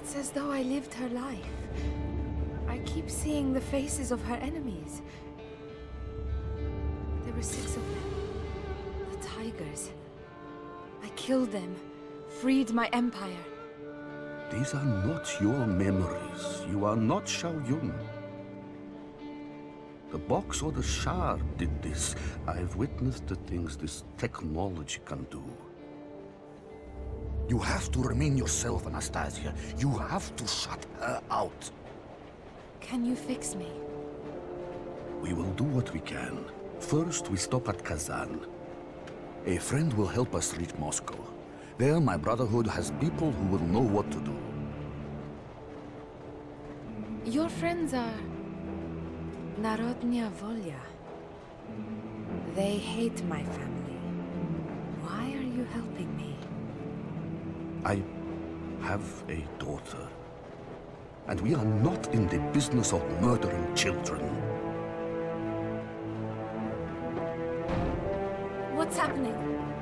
It's as though I lived her life. I keep seeing the faces of her enemies. There were 6 of them. The Tigers. I killed them, freed my empire. These are not your memories. You are not Xiao Yun. The box or the shard did this. I've witnessed the things this technology can do. You have to remain yourself, Anastasia. You have to shut her out. Can you fix me? We will do what we can. First, we stop at Kazan. A friend will help us reach Moscow. There, my Brotherhood has people who will know what to do. Your friends are... Narodnya Volya. They hate my family. Why are you helping me? I have a daughter. And we are not in the business of murdering children. What's happening?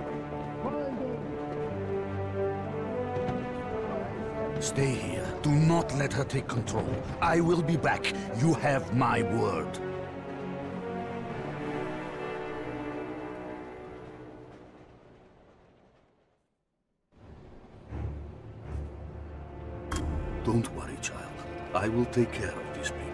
Stay here. Do not let her take control. I will be back. You have my word. Don't worry, child. I will take care of these people.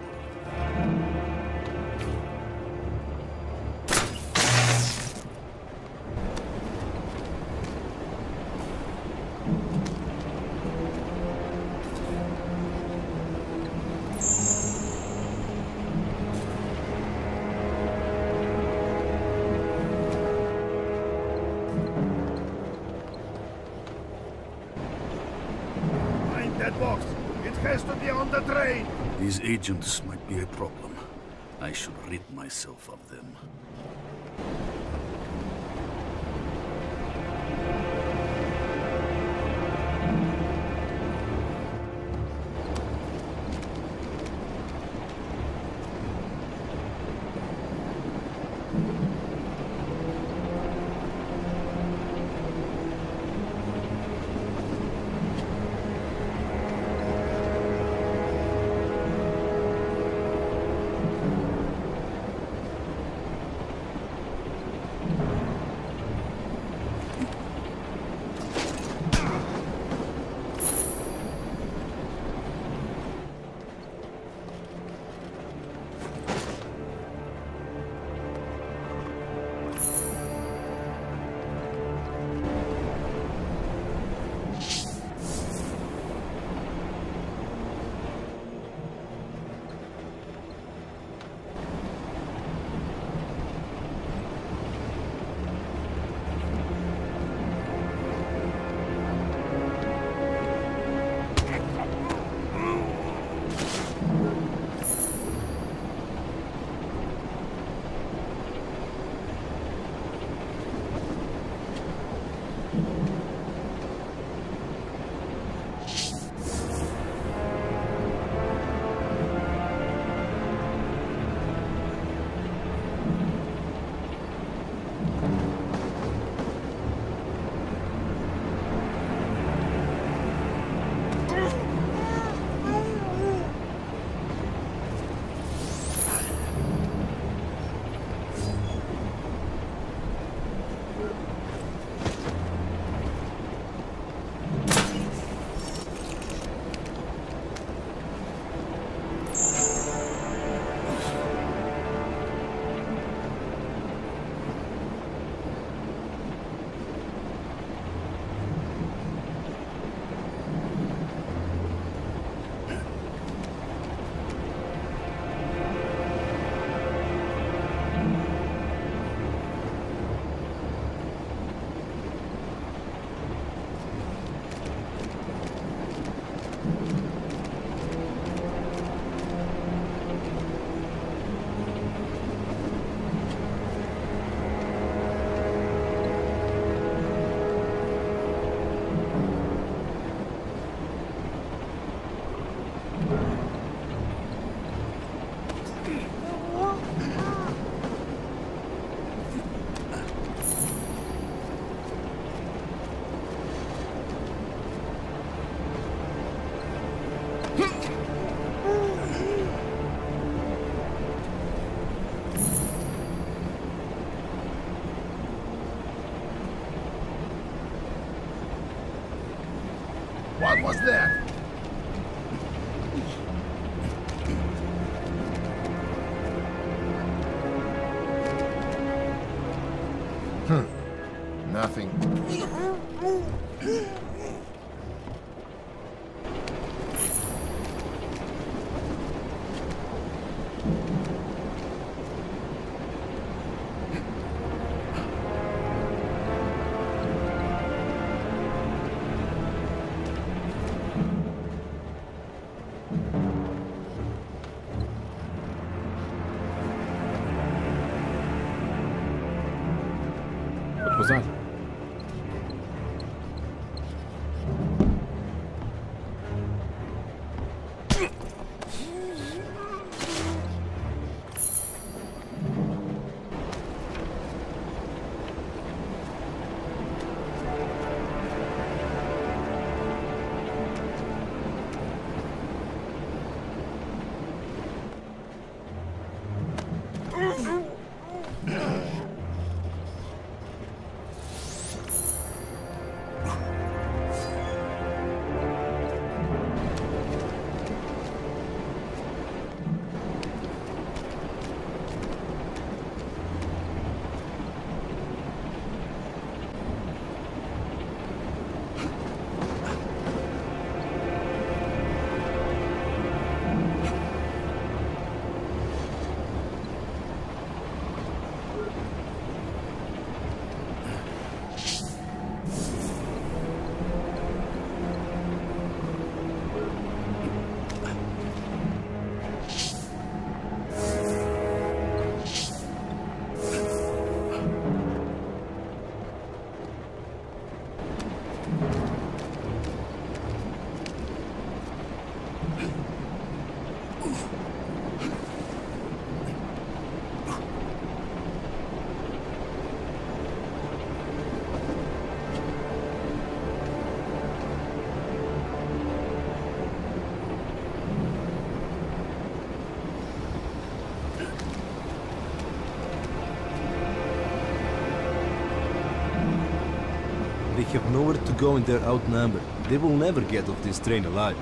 Find that box. It has to be on the train. These agents might be a problem. I should rid myself of them. What was that? Nothing. What was that? They have nowhere to go and they're outnumbered. They will never get off this train alive.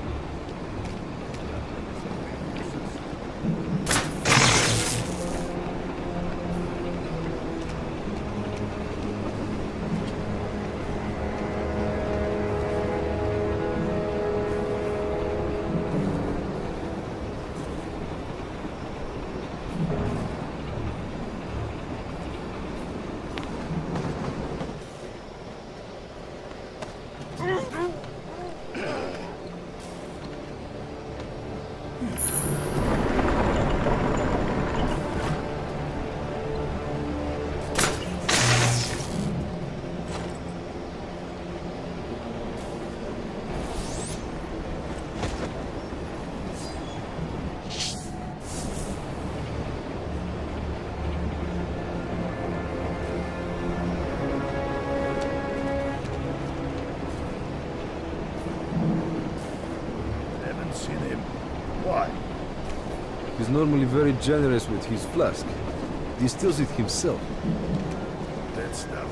Seen him. Why? He's normally very generous with his flask. Distills it himself. That stuff.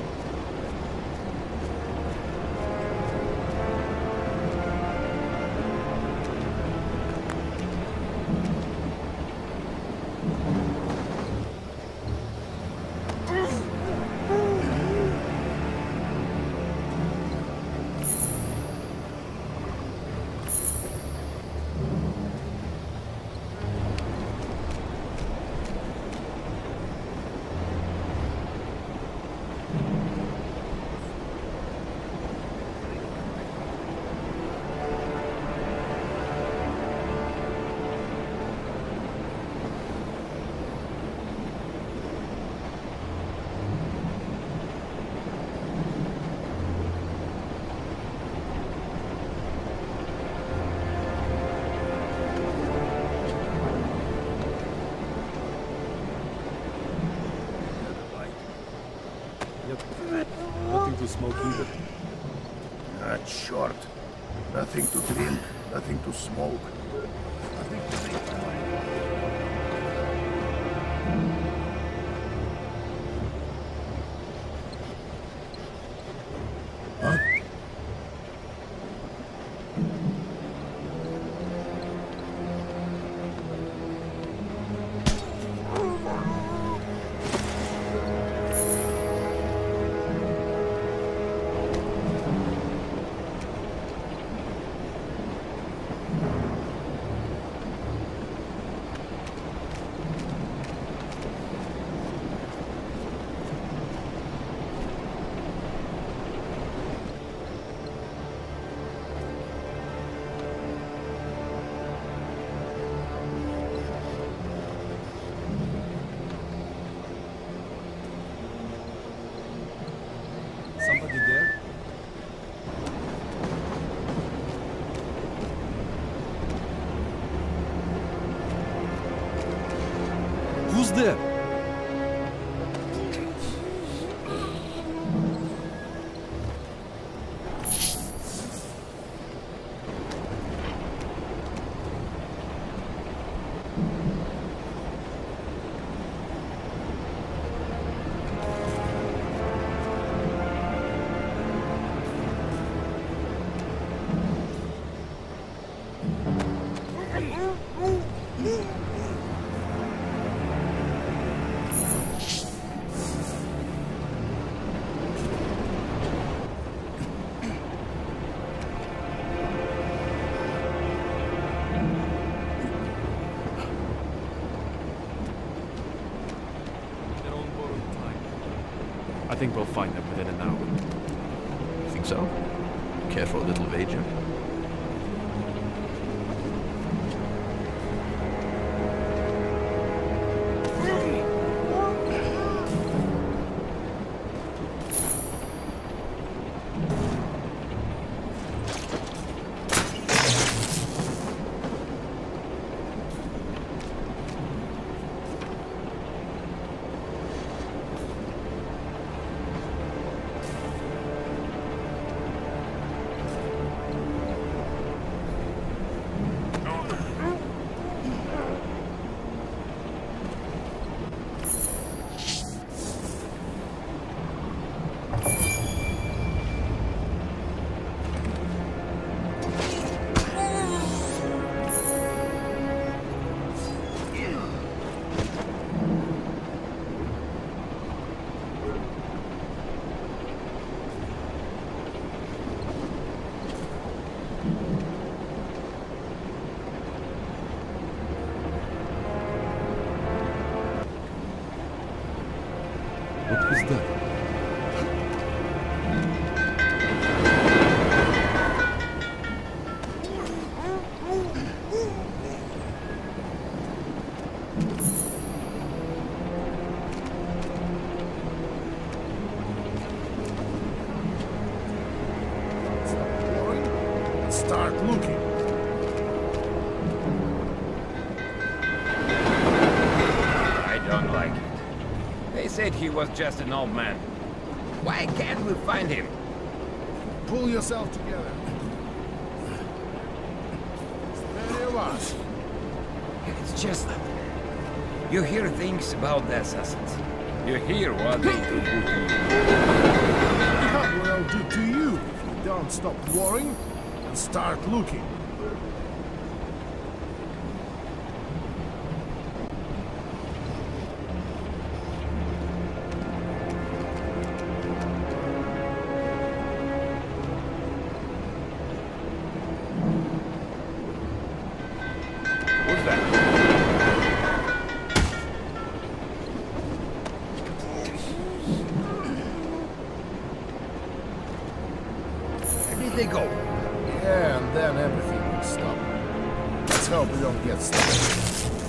Nothing to smoke either. Not short. Nothing to drink, nothing to smoke. Nothing to make there? I think we'll find them within an hour. Think so? Care for a little wager? What was that? Start looking. I don't like it. They said he was just an old man. Why can't we find him? Pull yourself together. It's many of us. It's just... You hear things about the assassins. You hear what they do to you. What will I do to you if you don't stop worrying and start looking? Who's that? Where did they go? Yeah, and then everything will stop. Let's hope we don't get stuck.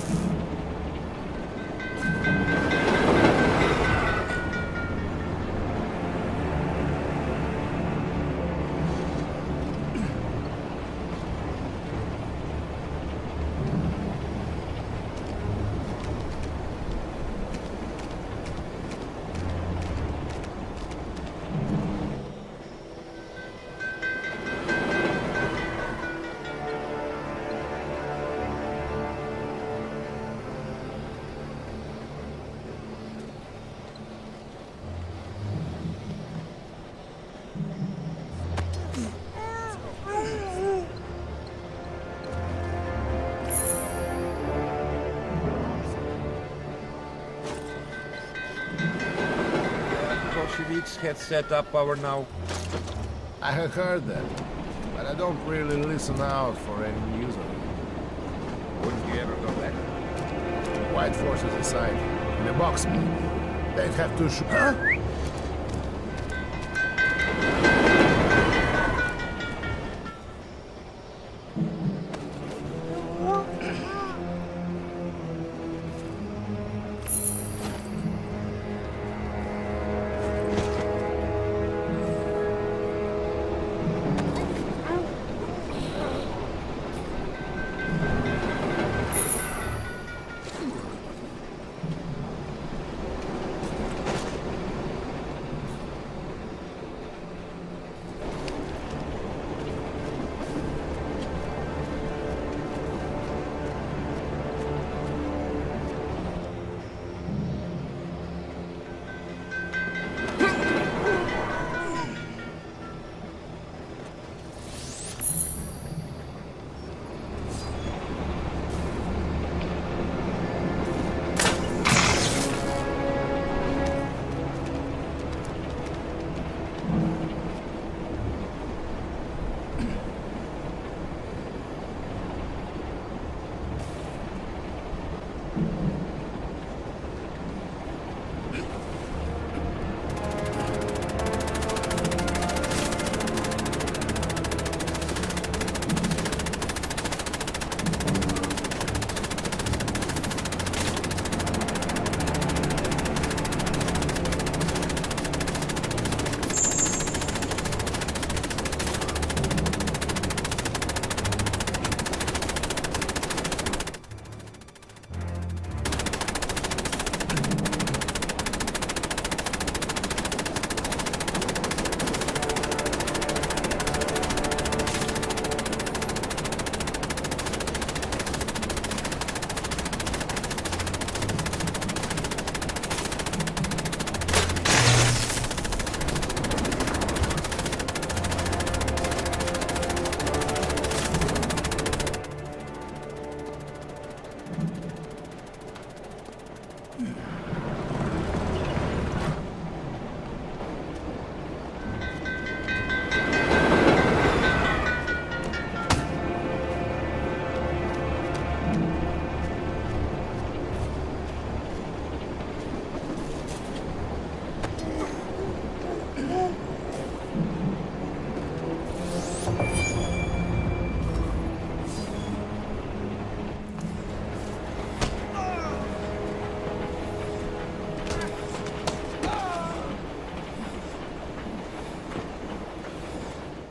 Bolsheviks had set up power now. I have heard that, but I don't really listen out for any news of it. Wouldn't you ever go back? White forces aside, in a box, they'd have to shoot. Huh?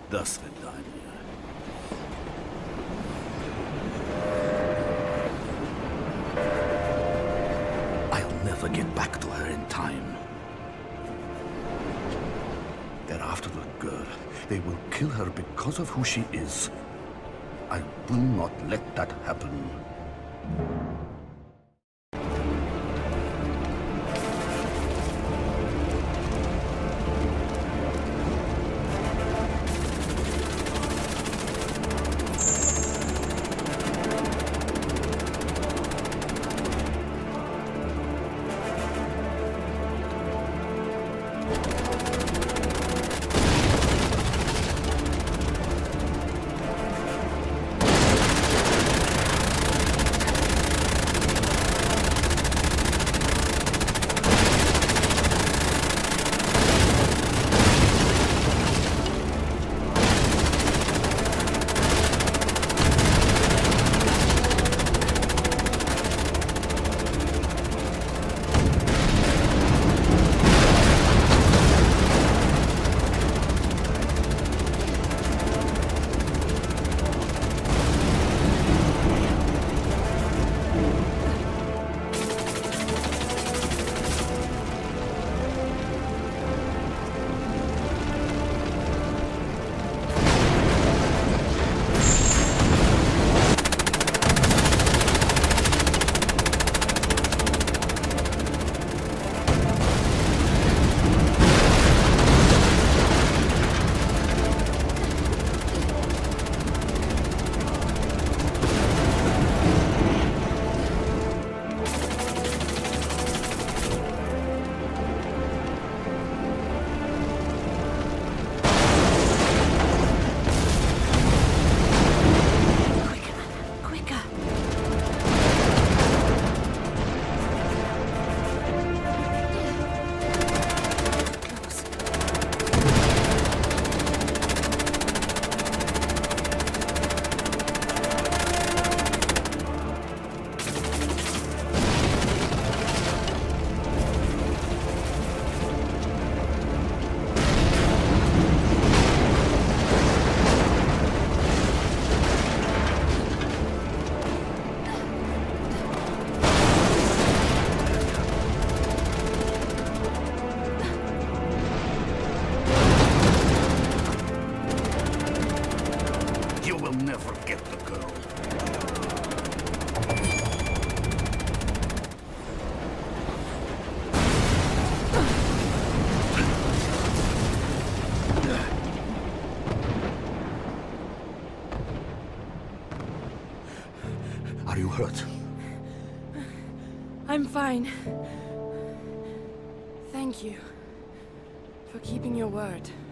До свидания. I'll never get back to her in time. They're after the girl. They will kill her because of who she is. I will not let that happen. Are you hurt? I'm fine. Thank you for keeping your word.